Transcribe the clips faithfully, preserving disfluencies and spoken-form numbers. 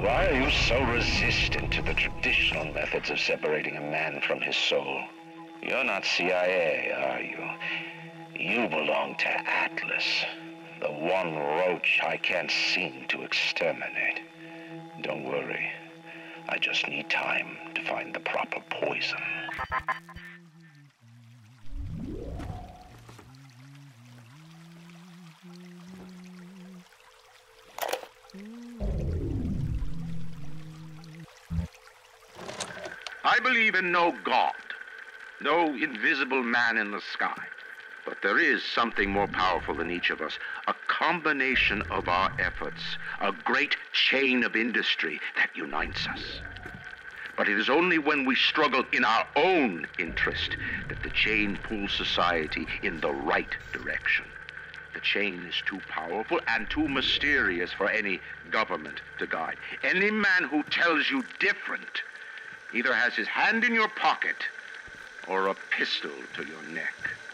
Why are you so resistant to the traditional methods of separating a man from his soul? You're not C I A, are you? You belong to Atlas, the one roach I can't seem to exterminate. Don't worry. I just need time to find the proper poison. I believe in no God, no invisible man in the sky. But there is something more powerful than each of us, a combination of our efforts, a great chain of industry that unites us. But it is only when we struggle in our own interest that the chain pulls society in the right direction. The chain is too powerful and too mysterious for any government to guide. Any man who tells you different either has his hand in your pocket or a pistol to your neck.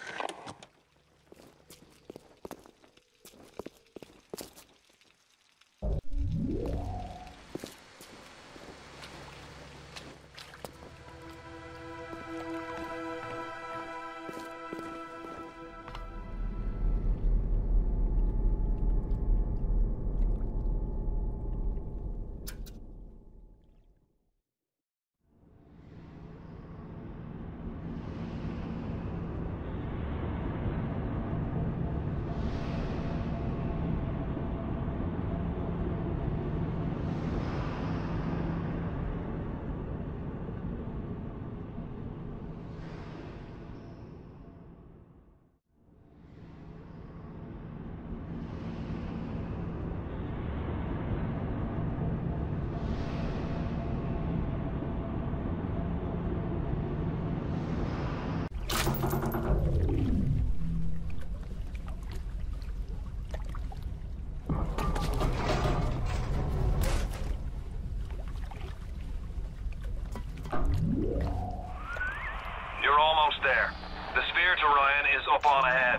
You're almost there. The sphere to Ryan is up on ahead.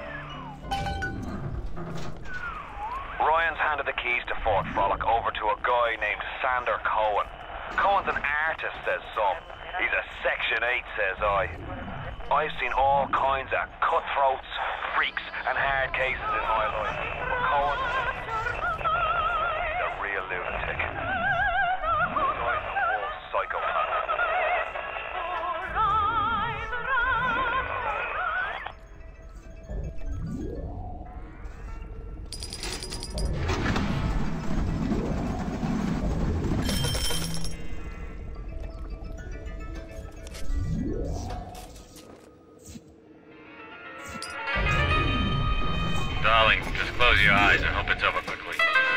Ryan's handed the keys to Fort Frolic over to a guy named Sander Cohen. Cohen's an artist, says some. He's a Section eight, says I. I've seen all kinds of cutthroats, freaks, and hard cases in my life. But Cohen, he's a real lunatic. The guy's a full psychopath. Darling, just close your eyes and hope it's over quickly.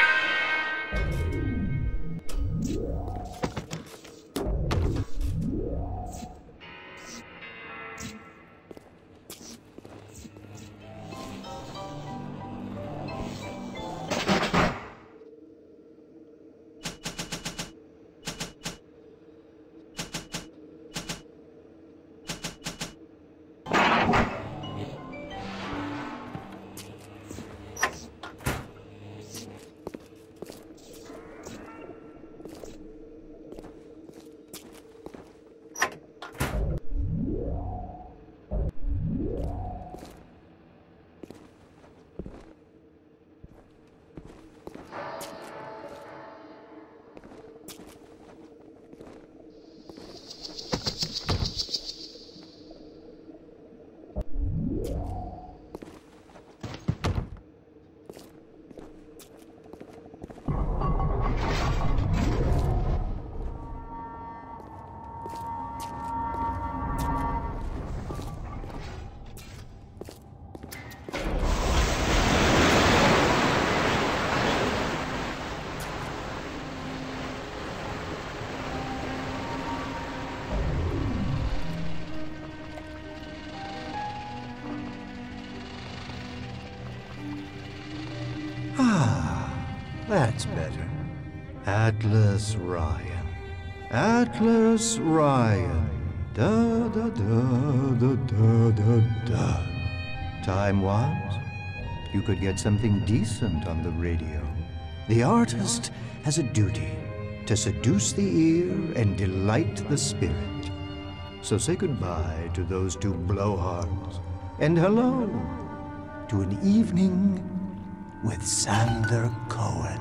That's better. Atlas Ryan. Atlas Ryan. Da da da da da da da. Time was, you could get something decent on the radio. The artist has a duty to seduce the ear and delight the spirit. So say goodbye to those two blowhards, and hello to an evening with Sander Cohen.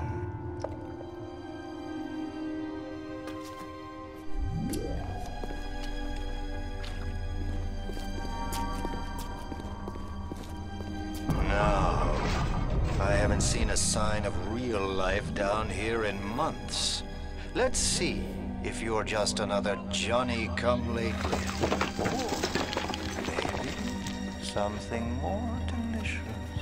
No, I haven't seen a sign of real life down here in months. Let's see if you're just another Johnny-come-lately. Or maybe something more delicious.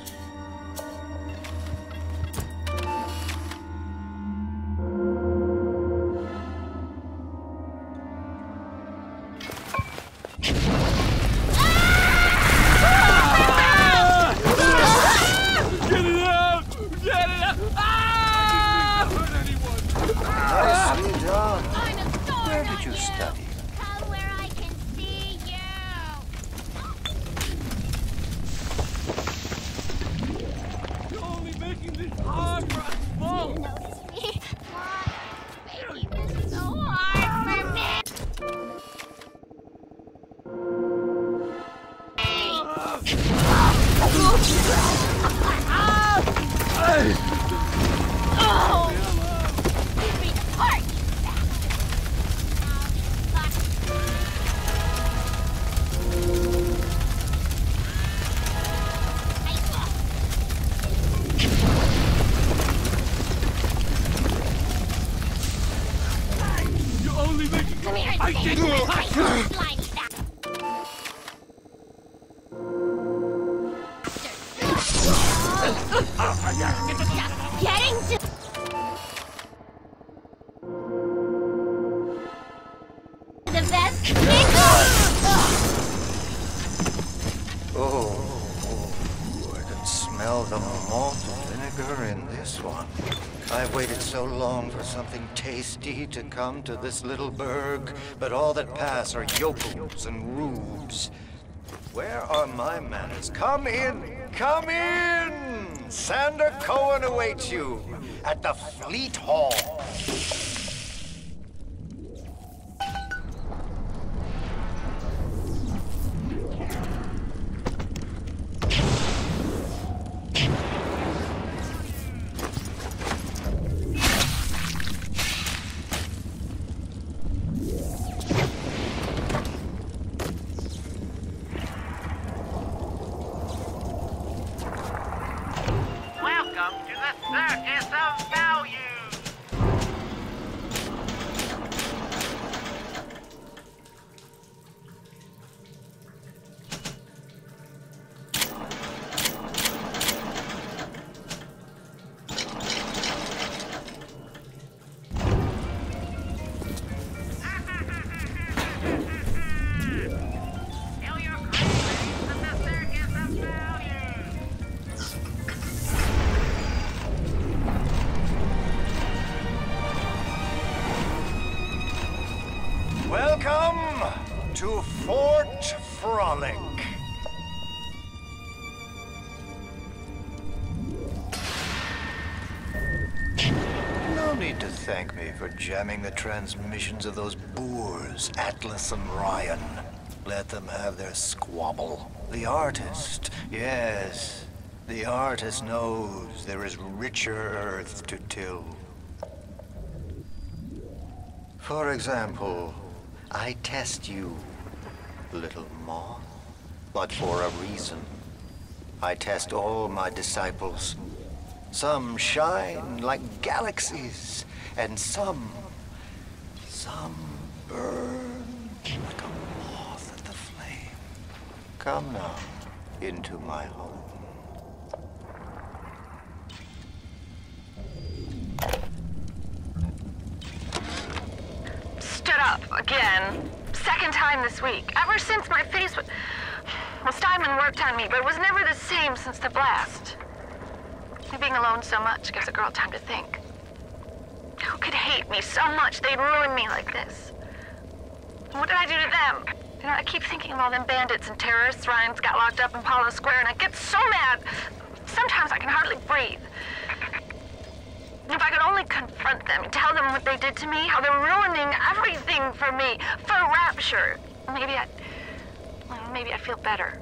To come to this little burg, but all that pass are yokels and rubes. Where are my manners? Come in! Come in! Sander Cohen awaits you at the Fleet Hall. To Fort Frolic. No need to thank me for jamming the transmissions of those boors, Atlas and Ryan. Let them have their squabble. The artist, yes, the artist knows there is richer earth to till. For example, I test you, little moth, but for a reason. I test all my disciples. Some shine like galaxies, and some, some burn like a moth at the flame. Come now into my home. Stood up again. Second time this week. Ever since my face was... Well, Steinman worked on me, but it was never the same since the blast. Being alone so much gives a girl time to think. Who could hate me so much they'd ruin me like this? What did I do to them? You know, I keep thinking of all them bandits and terrorists Ryan's got locked up in Palo Square, and I get so mad. Sometimes I can hardly breathe. If I could only confront them, tell them what they did to me, how they're ruining everything for me, for Rapture, maybe I'd... well, maybe I'd feel better.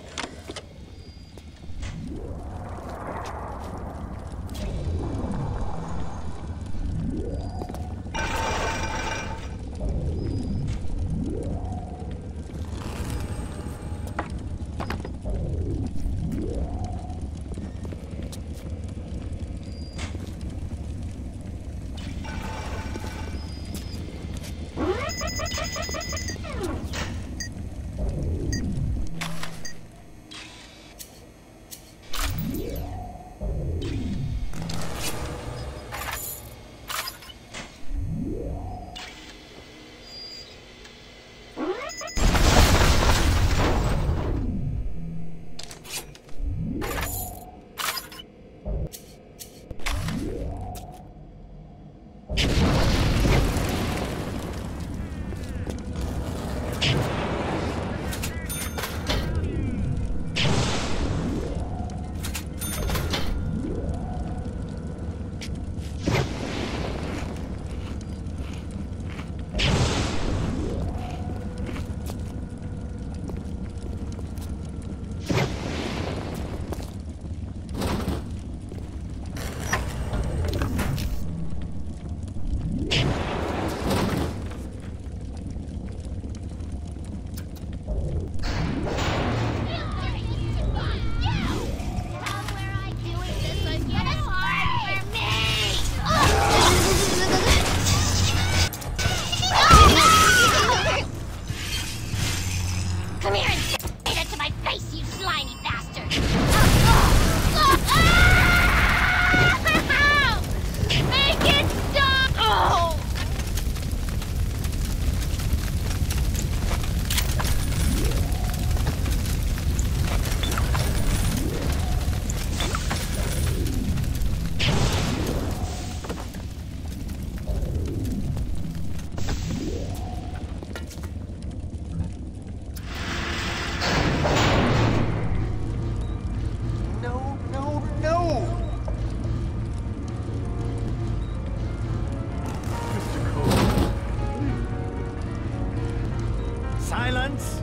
Silence!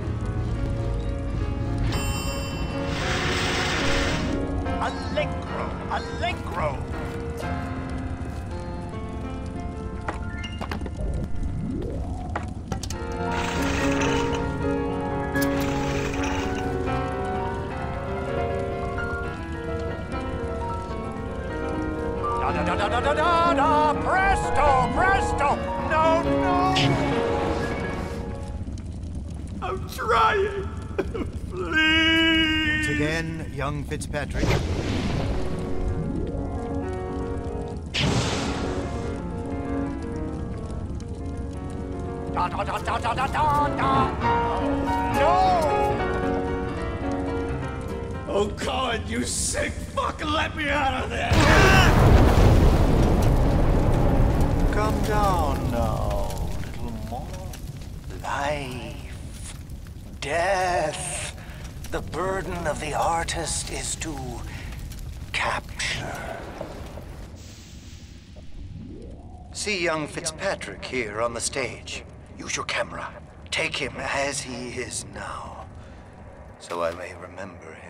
Allegro! Allegro! Da da da da da da da da! Presto! Presto! No, no! I'm trying! Please! Once again, young Fitzpatrick. Da da da da da da da da! No! Oh God, you sick fuck! Let me out of there! Come down now, little more. Life, death. The burden of the artist is to capture. See young Fitzpatrick here on the stage. Use your camera. Take him as he is now, so I may remember him.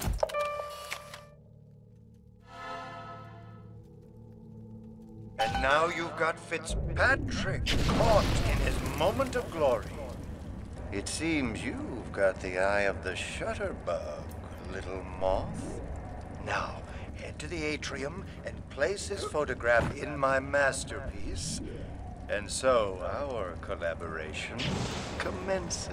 And now you've got Fitzpatrick caught in his moment of glory. It seems you've got the eye of the shutterbug, little moth. Now, head to the atrium and place his photograph in my masterpiece. And so our collaboration commences.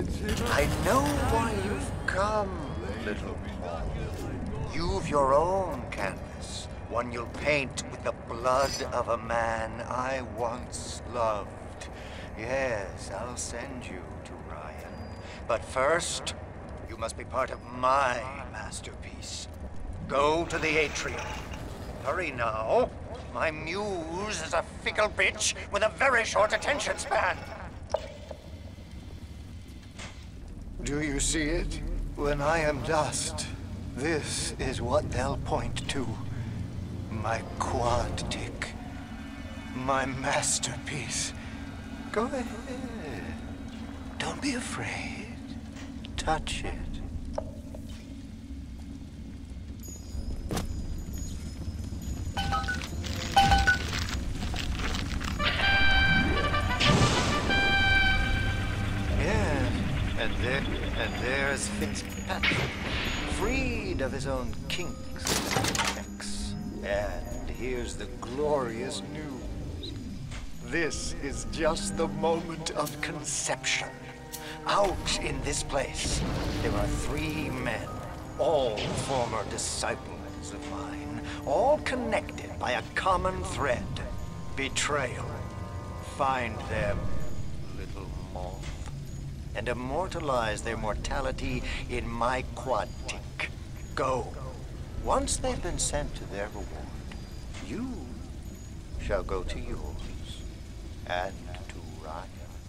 I know why you've come, little Paul. You've your own canvas, one you'll paint with the blood of a man I once loved. Yes, I'll send you to Ryan. But first, you must be part of my masterpiece. Go to the atrium. Hurry now. My muse is a fickle bitch with a very short attention span. Do you see it? When I am dust, this is what they'll point to. My quad tick. My masterpiece. Go ahead. Don't be afraid. Touch it. And there, and there's Fitzpatrick, freed of his own kinks and defects. And here's the glorious news. This is just the moment of conception. Out in this place, there are three men, all former disciples of mine, all connected by a common thread, betrayal. Find them, little moth, and immortalize their mortality in my quad tick. Go. Once they've been sent to their reward, you shall go to yours, and to Ryan.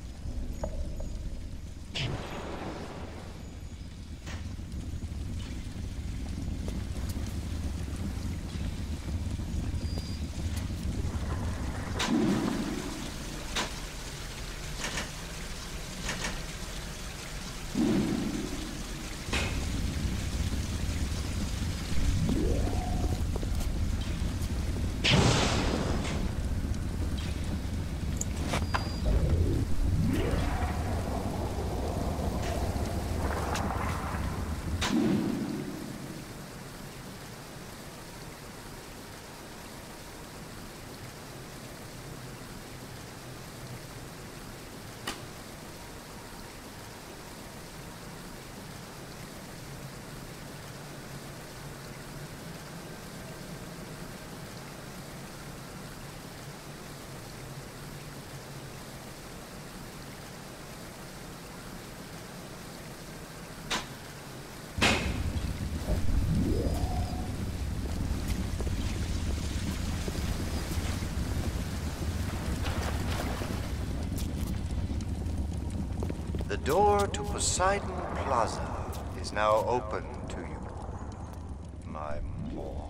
The door to Poseidon Plaza is now open to you, my Paul.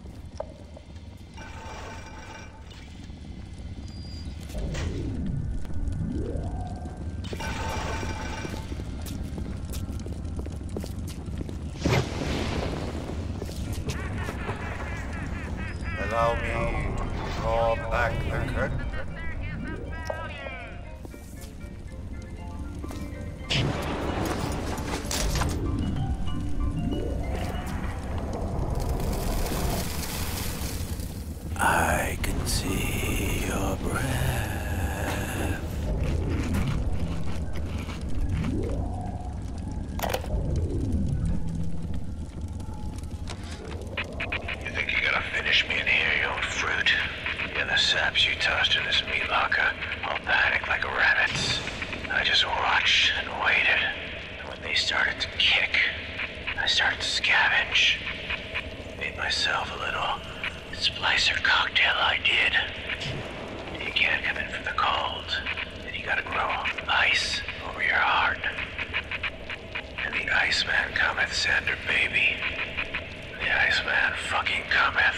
Allow me to draw back the curtain. I can see your breath. You think you're gonna finish me in here, you old fruit? In the saps you tossed in this meat locker, all panicked like rabbits. I just watched and waited. And when they started to kick, I started to scavenge. Made myself a little splicer cocktail, I did. You can't come in from the cold, and you gotta grow ice over your heart. And the Iceman cometh, Sander, baby. The Iceman fucking cometh.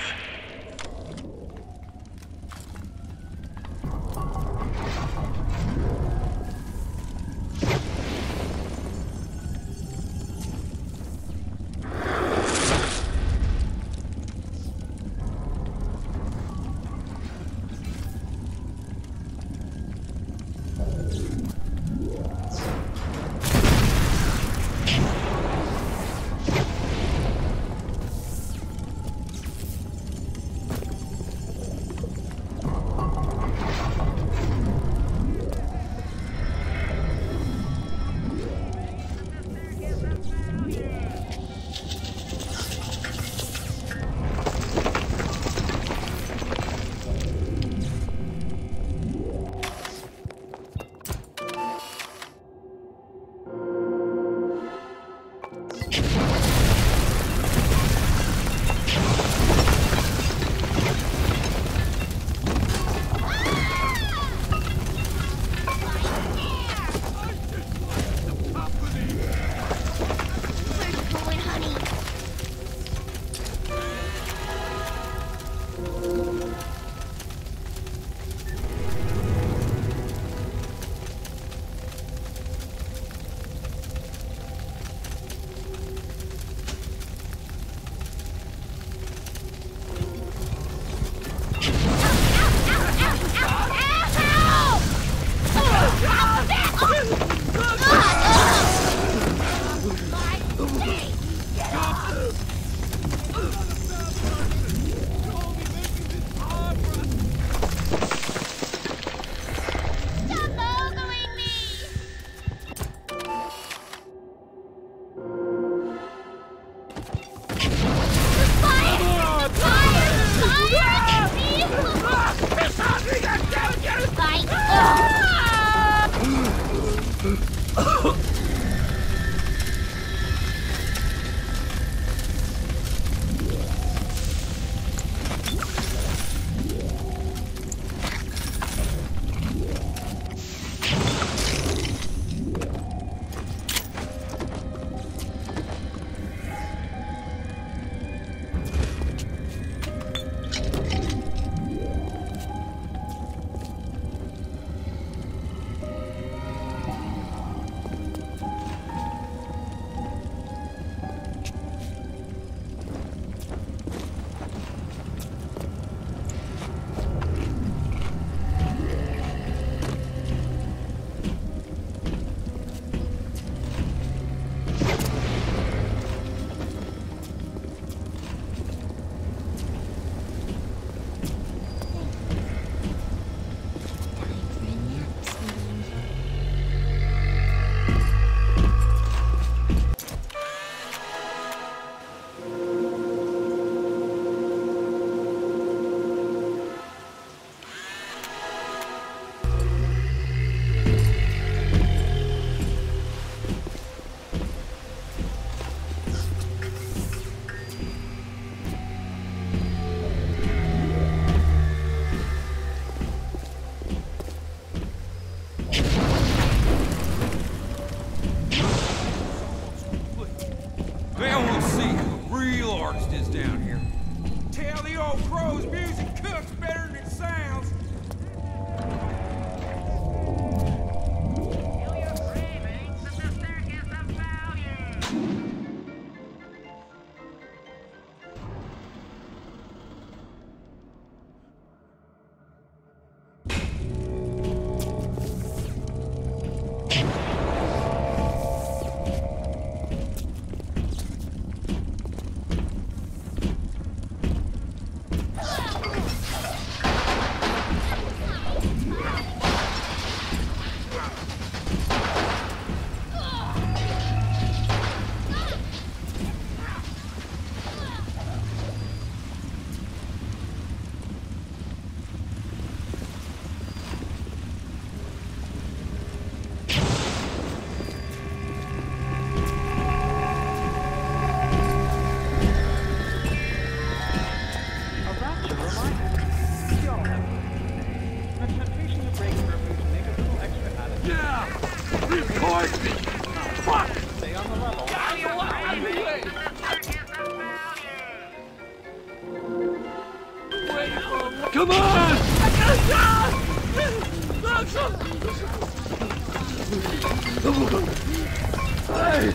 Come on! Hey!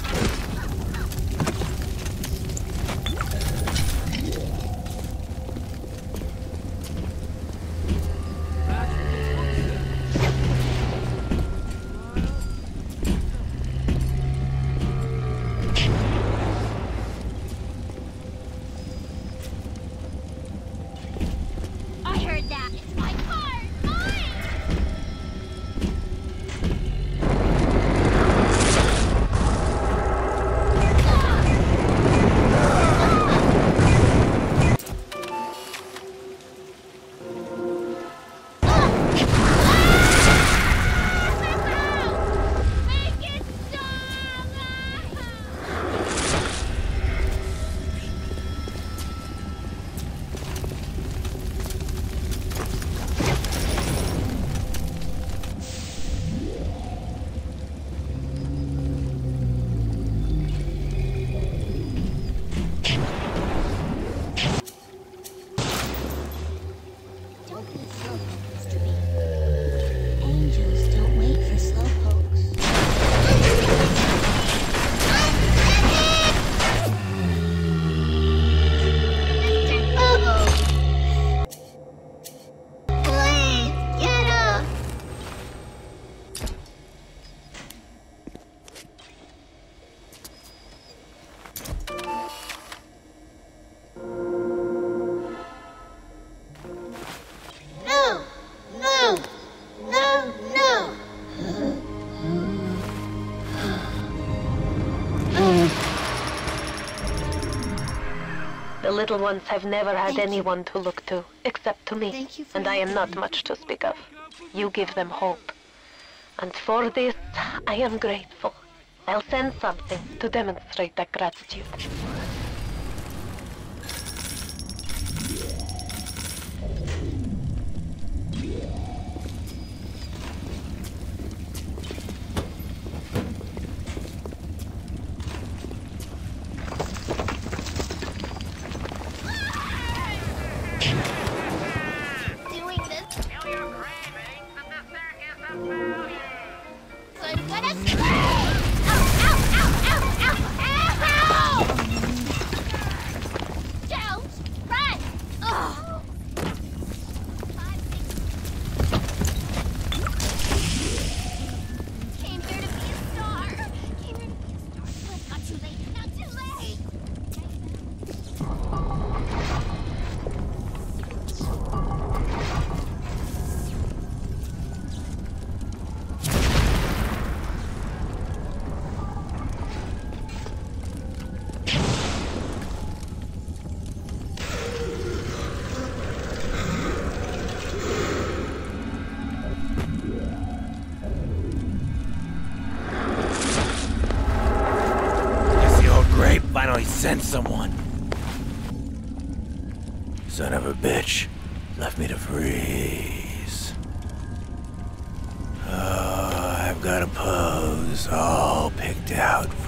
The little ones have never had Thank anyone you. to look to, except to me, Thank you for and I am not everything. much to speak of. You give them hope. And for this, I am grateful. I'll send something to demonstrate that gratitude. Finally sent someone. Son of a bitch. Left me to freeze. Oh, I've got a pose all picked out